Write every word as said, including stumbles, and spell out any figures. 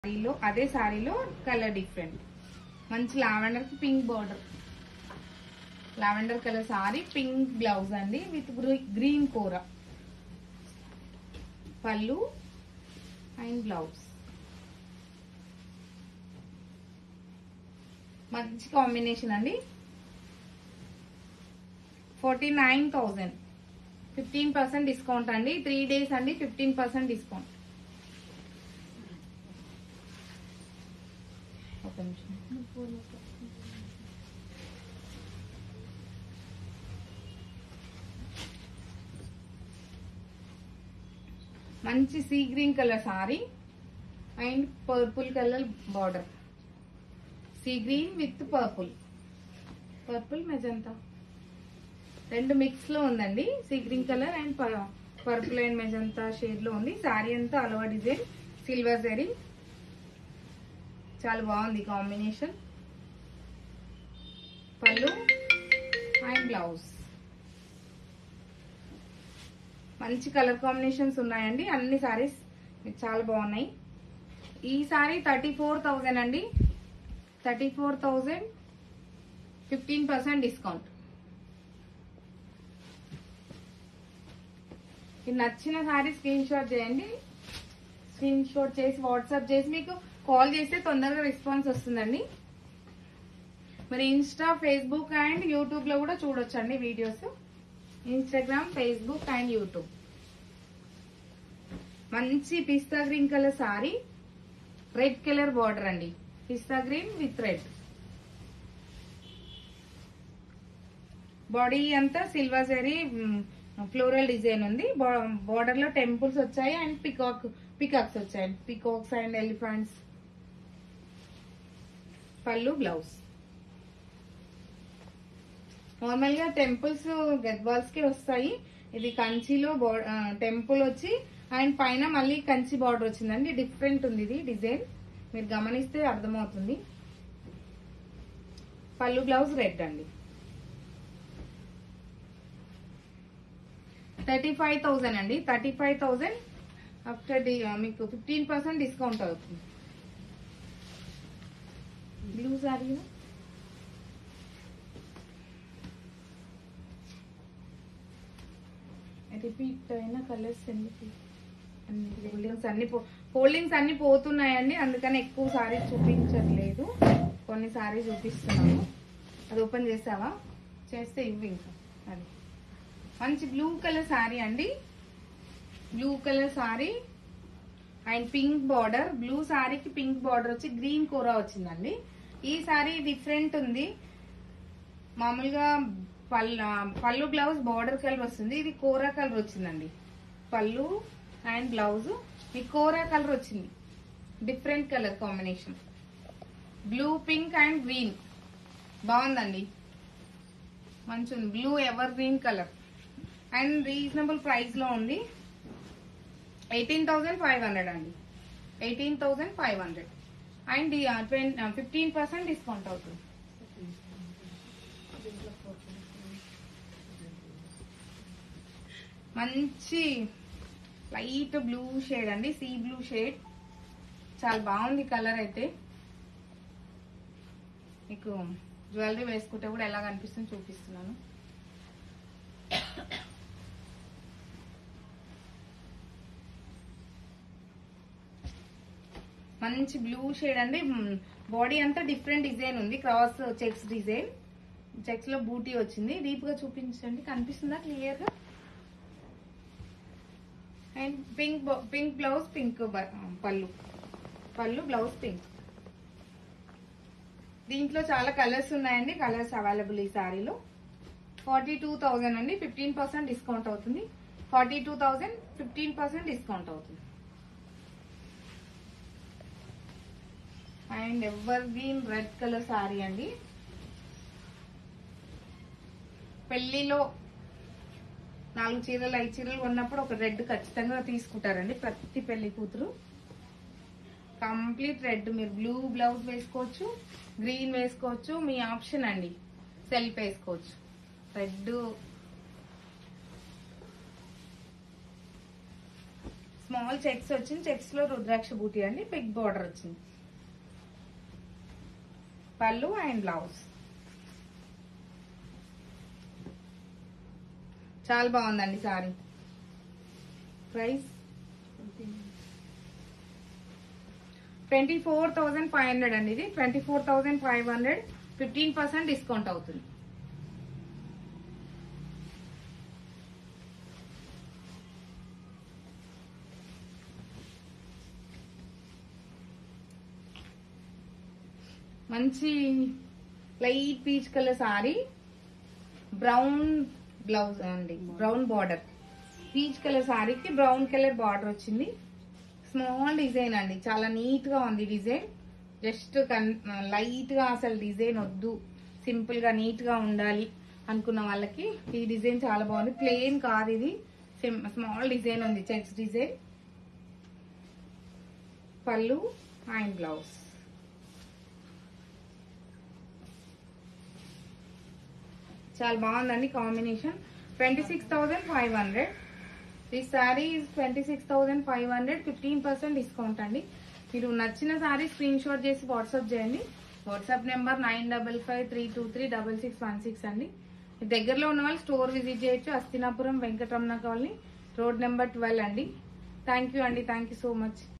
సారీలో అదే సారీలో కలర్ డిఫరెంట్. మంచి లావెండర్ కి pink border, lavender colour sari, pink blouse అండి విత్ గ్రీన్ కూర, పళ్ళు అండ్ బ్లౌజ్. మంచి కాంబినేషన్ అండి. Forty nine thousand fifteen percent discount అండి. త్రీ డేస్ అండి, ఫిఫ్టీన్ పర్సెంట్ డిస్కౌంట్. ఒక నిమిషం. మంచి sea green colour sari and purple colour border, sea green with purple, purple magenta రెండు మిక్స్ లో ఉందండి. Sea green colour and purple and magenta shade లో ఉంది. సారీ అంతా అలవా డిజైన్, సిల్వర్ జరీ, చాలా బాగుంది కాంబినేషన్. పళ్ళు అండ్ బ్లౌజ్. మంచి కలర్ కాంబినేషన్స్ ఉన్నాయండి. అన్ని సారీస్ చాలా బాగున్నాయి. ఈ సారీ థర్టీ ఫోర్ థౌజండ్ అండి, thirty four thousand fifteen percent discount. నచ్చిన సారీ స్క్రీన్ షాట్ చేయండి. స్క్రీన్ షాట్ చేసి వాట్సాప్ చేసి మీకు కాల్ చేస్తే తొందరగా రెస్పాన్స్ వస్తుందండి. మరి ఇన్స్టా, ఫేస్బుక్ అండ్ యూట్యూబ్ లో కూడా చూడొచ్చండి videos. Instagram, Facebook and YouTube. మంచి pista green colour sari, red colour border అండి, pista green with red. Body అంతా సిల్వర్ జరీ ఫ్లోరల్ డిజైన్ ఉంది. బార్డర్ లో టెంపుల్స్ వచ్చాయి అండ్ పికాక్ పికాక్స్ వచ్చాయి, పికాక్స్ అండ్ ఎలిఫెంట్స్. పళ్ళు బ్లౌజ్. నార్మల్ గా టెంపుల్స్ గద్వాల్స్ కి వస్తాయి. ఇది కంచిలో టెంపుల్ వచ్చి అండ్ పైన మళ్ళీ కంచి బార్డర్ వచ్చిందండి. డిఫరెంట్ ఉంది ఇది డిజైన్, మీరు గమనిస్తే అర్థమవుతుంది. పళ్ళు బ్లౌజ్ రెడ్ అండి. థర్టీ ఫైవ్ థౌజండ్ అండి, థర్టీ ఫైవ్ థౌజండ్ ఆఫ్టర్ మీకు ఫిఫ్టీన్ పర్సెంట్ డిస్కౌంట్ అవుతుంది. బ్లూ సారీ రిపీట్ అయిన కలర్స్ ఎందుకు, హోల్డింగ్స్ అన్ని హోల్డింగ్స్ అన్ని పోతున్నాయండి, అందుకని ఎక్కువ సారీ చూపించట్లేదు. కొన్ని సారీ చూపిస్తున్నాము. అది ఓపెన్ చేసావా, చేస్తే ఇవి ఇంకా. అది మంచి బ్లూ కలర్ సారీ అండి, blue colour sari and pink border. Blue సారీకి పింక్ బార్డర్ వచ్చి గ్రీన్ కూర వచ్చిందండి. ఈ సారీ డిఫరెంట్ ఉంది. మామూలుగా పళ్ళు పళ్ళు బ్లౌజ్ బార్డర్ కలర్ వస్తుంది, ఇది కోరా కలర్ వచ్చిందండి. పళ్ళు అండ్ బ్లౌజ్ ఈ కోరా కలర్ వచ్చింది. Different colour combination, blue pink and green. బాగుందండి, మంచి ఉంది. Blue evergreen colour and reasonable price లో ఉంది. ఎయిటీన్ థౌసండ్ ఫైవ్ హండ్రెడ్ అండి, eighteen thousand five hundred and fifteen percent discount అవుతుంది. మంచి లైట్ బ్లూ షేడ్ అండి, సీ బ్లూ షేడ్. చాలా బాగుంది కలర్ అయితే. మీకు జ్యువెలరీ వేసుకుంటే కూడా ఎలా కనిపిస్తుంది చూపిస్తున్నాను. మంచి బ్లూ షేడ్ అండి. బాడీ అంతా డిఫరెంట్ డిజైన్ ఉంది, క్రాస్ చెక్స్ డిజైన్. చెక్స్ లో బూటీ వచ్చింది. డీప్ గా చూపించండి, కనిపిస్తుందా క్లియర్ గా. And pink pink blouse, pink పళ్ళు, పళ్ళు బ్లౌజ్ పింక్. దీంట్లో చాలా కలర్స్ ఉన్నాయండి, కలర్స్ అవైలబుల్ ఈ సారీలో. ఫార్టీ టూ థౌజండ్ అండి, ఫిఫ్టీన్ పర్సెంట్ డిస్కౌంట్ అవుతుంది. Forty two thousand fifteen percent discount అవుతుంది. And evergreen red colour sari అండి. పెళ్లిలో నాలుగు చీరలు ఐదు చీరలు కొన్నప్పుడు ఒక రెడ్ ఖచ్చితంగా తీసుకుంటారండి ప్రతి పెళ్లి కూతురు. Complete red. మీరు బ్లూ బ్లౌజ్ వేసుకోవచ్చు, గ్రీన్ వేసుకోవచ్చు, మీ ఆప్షన్ అండి. సెల్ఫ్ వేసుకోవచ్చు. రెడ్ స్మాల్ చెక్స్ వచ్చింది, చెక్స్ లో రుద్రాక్ష బూటీ అండి, బిగ్ బార్డర్ వచ్చింది. పళ్ళు అండ్ బ్లౌజ్ చాలా బాగుందండి sari. Price twenty four thousand five hundred అండి. ఇది twenty four thousand five hundred fifteen percent discount అవుతుంది. మంచి light peach colour sari, brown blouse అండి, బ్రౌన్ బార్డర్. పీచ్ కలర్ సారీకి బ్రౌన్ కలర్ బార్డర్ వచ్చింది. స్మాల్ డిజైన్ అండి, చాలా నీట్ గా ఉంది డిజైన్. జస్ట్ లైట్ గా అసలు డిజైన్ వద్దు, సింపుల్ గా నీట్ గా ఉండాలి అనుకున్న వాళ్ళకి ఈ డిజైన్ చాలా బాగుంది. ప్లెయిన్ కాదు ఇది, స్మాల్ డిజైన్ ఉంది, చెక్స్ డిజైన్. పళ్ళు అండ్ బ్లౌజ్ చాలా బాగుందండి combination. Twenty six thousand five hundred ఈ sari twenty six thousand five hundred fifteen percent discount అండి. మీరు నచ్చిన శారీ స్క్రీన్ షాట్ చేసి వాట్సాప్ చేయండి. WhatsApp number nine double five three two three double six one six అండి. దగ్గరలో ఉన్న వాళ్ళు స్టోర్ విజిట్ చేయొచ్చు. Hastinapuram Venkataramana colony, road number twelve అండి. థ్యాంక్ యూ అండి, థ్యాంక్ యూ సో మచ్.